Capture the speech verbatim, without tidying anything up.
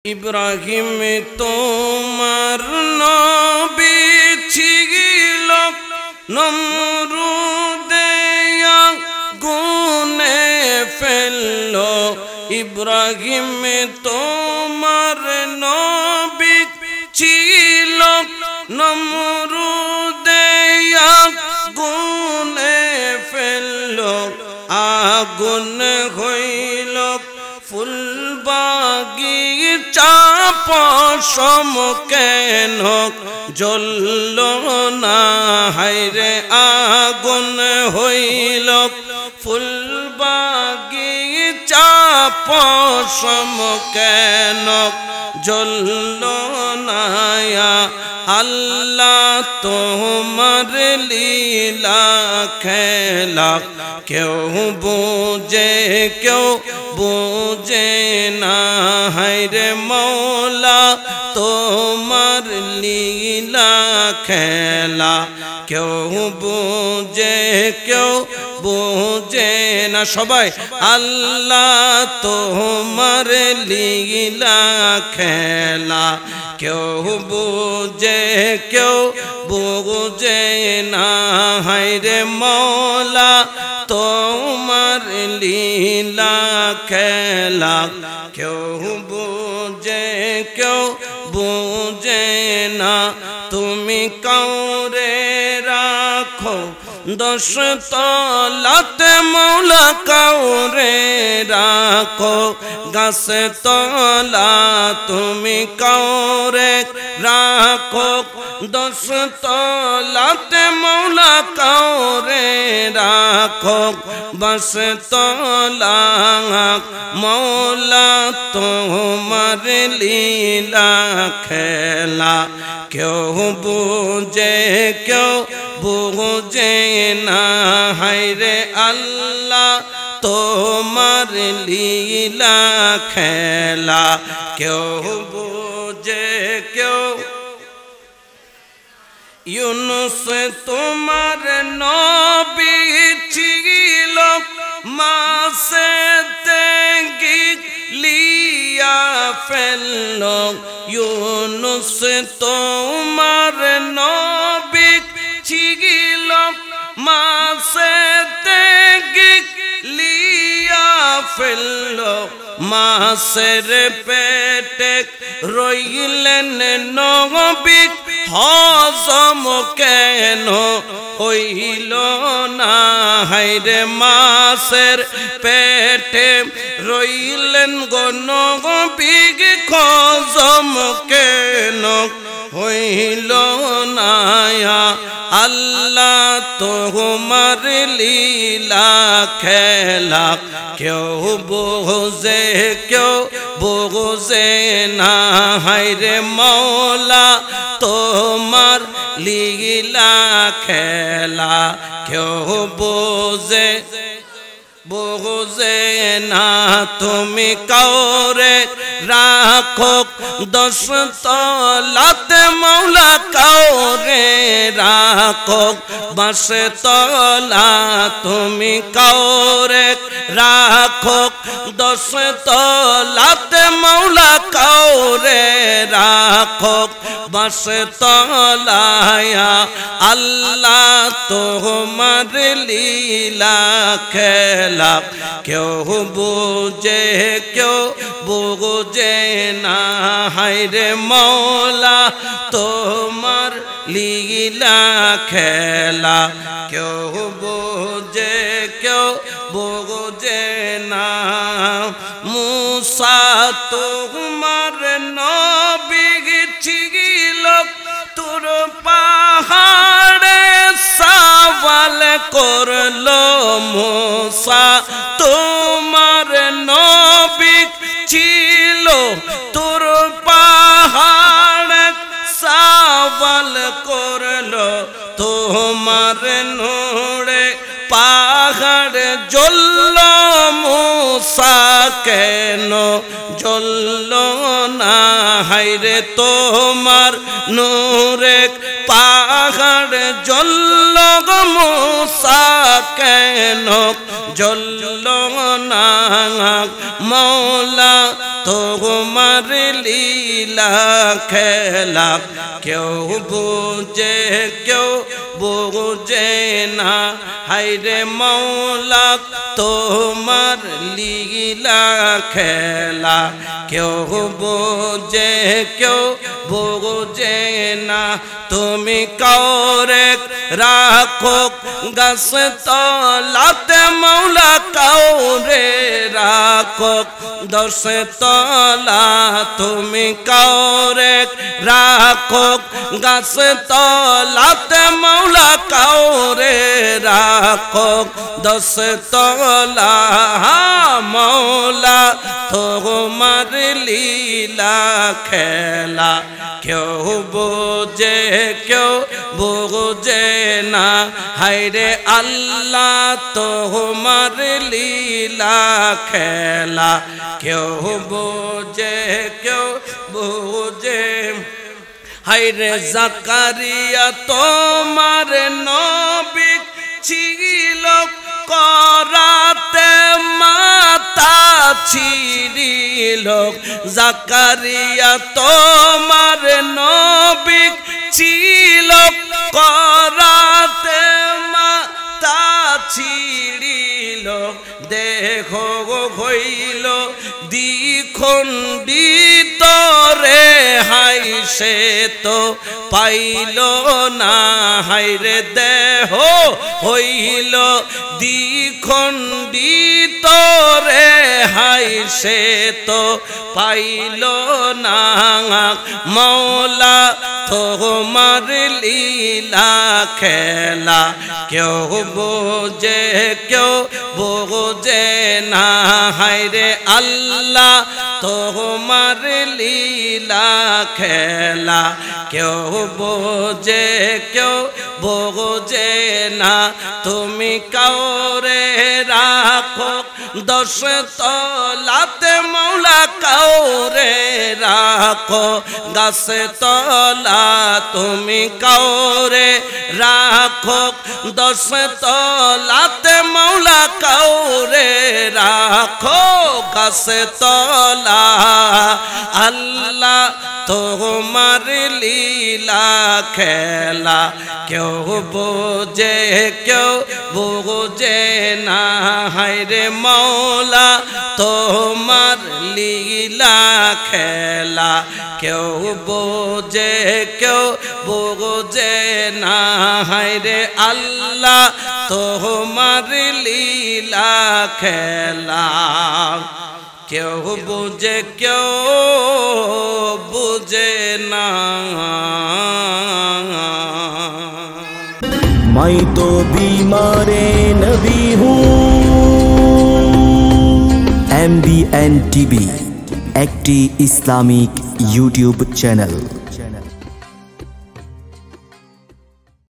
ইব্রাহিম তোমার নবী ছিল নমরুদে আগুনে ফেললো। ইব্রাহিম তোমার নবী ছিল নমরুদে আগুনে ফেললো। আগুন হইল ফুল বাগিচা পশম কেন জ্বলল না। হায়রে আগুন হইল ফুল বাগিচা পশম কেন জ্বলল না। আল্লাহ তোমার লীলা খেলা কেউ বোঝে কেউ বোঝে না। হায়রে মৌলা তোমার লীলা খেলা কেউ বোঝে কেউ বোঝে না। সবাই আল্লাহ তোমার লীলা খেলা কেউ বোঝে কেউ বোঝে না। হায়রে মৌলা তোমার লীলা খেলা কেউ বোঝে কেউ বোঝে না। তুমি কাউরে রাখো দশ তলাতে মৌলা কাউরে রাখো গাছ তলা। তুমি কাউরে রাখো দশ তলাতে মৌলা কাউরে রাখো বাস তলা। মৌলা তোমার লীলা খেলা কেউ বোঝে কেউ বোঝে না। হায়রে আল্লাহ তোমার লীলা খেলা কেউ বোঝে কেউ। ইউনুস তোমার নবী ছিল মাছেতে গিলিয়া ফেললো। ইউনুস তোমার নবী ছিল মাছেতে গিলিয়া ফেললো। মাছের পেটে রইলেন নবী হজম কেন হইল না। হায়রে মাছের পেটে রইলেন গো নবী হজম কেন হইল না। আল্লাহ তোমার লীলা খেলা কেউ বোঝে কেউ বোঝে না। হায়রে মৌলা তোমার লীলা খেলা কেউ বোঝে বোঝে না। তুমি কাউরে রাখো দশ তলাতে মৌলা কাউরে রাখো বাস তলা। তুমি কাউরে রাখো দশ তলাতে মৌলা কাউরে রাখো বাস তলায়। আল্লাহ তোমার লীলা খেলা কেউ বোঝে কেউ বোঝে না। হায়রে মৌলা তোমার লীলা খেলা কেউ বোঝে কেউ বোঝে না। মুসা তোমার নবী ছিল তোর পাহাড়ে সওয়াল করলো। মুসা তোমার নবী ছিল তোর পাহাড়ে সওয়াল করলো। তোমার নূরে পাহাড় জ্বলল মুসা কেন জ্বলল না। হায়রে তোমার নূরে পাহাড় জ্বলল মুসা কেন জ্বলল না মৌলা তোমার লীলা খেলা কেউ বুঝে কেউ বুঝে না হায়রে মৌলা তোমার লীলা খেলা কেউ বুঝে কেউ বুঝে না তুমি কাউরে রাখো গাছ তলাতে মৌলা কাউরে রাখো দশ তলা তুমি কাউরে রাখো গাছ তলাতে মৌলা কাউরে রাখো দশ তলা মৌলা তোমার লীলা খেলা কেউ বোঝে কেউ বোঝে না হায়রে আল্লাহ তোমার লীলা খেলা কেউ বোঝে কেউ বোঝে হায়রে জাকারিয়া তোমার নবী ছিল করাতে মাতা ছিড়িল জাকারিয়া তোমার নবী ছিল করাতে মাতা ছিড়িল দেহ হইল দ্বিখণ্ডিত রে হাই সে তো পাইল না হায়রে দেহ হইল দ্বিখণ্ডিত রে হাই সে তো পাইল না মৌলা তোমার লীলা খেলা কেউ বোঝে কেউ বোঝে না হায়রে আল্লাহ তোমার লীলা খেলা কেউ বোঝে কেউ বোঝে না তুমি কাউরে রাখো দশ তলাতে মৌলা কাউরে রাখো গাছ তলা তুমি কাউরে রাখো দশ তলাতে মৌলা কাউরে রাখো গাছ তলা আল্লাহ তোমার লীলা খেলা কেউ বোঝে কেউ বোঝে না হায়রে মৌলা তোমার লীলা খেলা কেউ বোঝে কেউ বোঝে না হায়রে আল্লাহ তোমার লীলা খেলা কেউ বুঝে কেউ বুঝে না मैं तो बीमारे नबी हूँ। एम बी एन टीवी একটি ইসলামিক ইউটিউব চ্যানেল।